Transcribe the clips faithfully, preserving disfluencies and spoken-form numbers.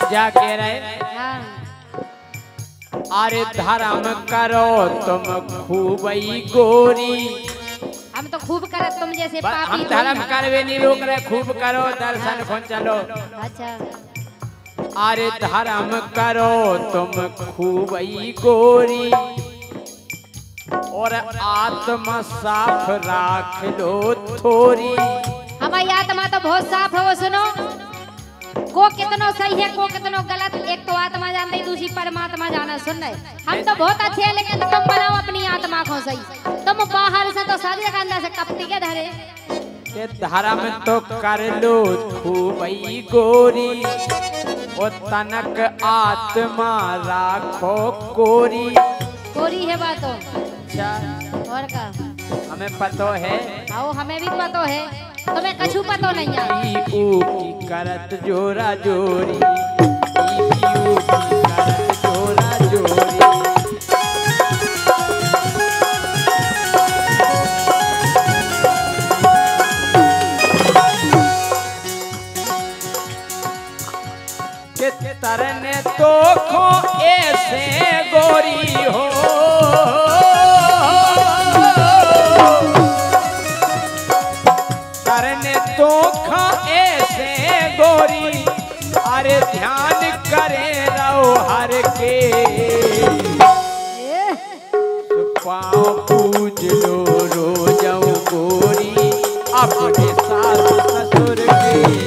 जाके रहे। हाँ। अरे धर्म करो तुम खूब ही गोरी, हम तो खूब करत तुम जैसे पापी। हम धर्म करवे नहीं रोक रहे, खूब करो दर्शन खोन चलो। अच्छा। अरे धर्म करो तुम खूब ही गोरी, और आत्मा साफ राख लो थोड़ी। हमारी आत्मा तो बहुत साफ है, वो सुनो। को कितनो सही है, को कितनो गलत। एक तो आत्मा जान रही, दूसरी परमात्मा जाना। सुन रहे, हम तो बहुत अच्छे हैं, लेकिन तुम बनाओ अपनी आत्मा को सही। तुम बाहर से तो सारी जगह अंदर से कपटी के धरे। के धर्म तो कर लो खूब ही गोरी, और तनक आत्मा राखो कोरी। कोरी है बात तो। अच्छा, और का हमें पतो है। आओ, हमें भी पतो है, तुम्हें कछु पतो नहीं है। ई ऊ की करत जोरा जोरी, ई ऊ की करत जोरा जोरी। के तरने तो खो ऐसे गोरी हो, तरने तो खो ऐसे गोरी। अरे ध्यान करे रहो हर के, पाँव पूज लो रोजऊ गोरी, अपने सास ससुर के।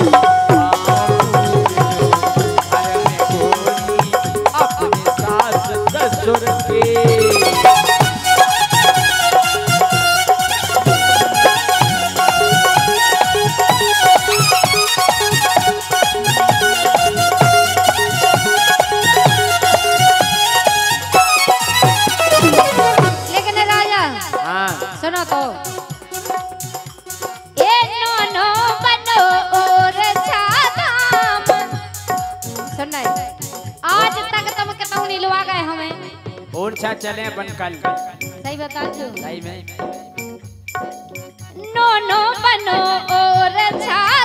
सुनो तो, ए नो नो बनो और छादाम। सुनना है, आज तक तुम कितना नहीं लुआ गए हमें। और छा चले बन कल। सही बता दो। सही में। नो नो बनो और छा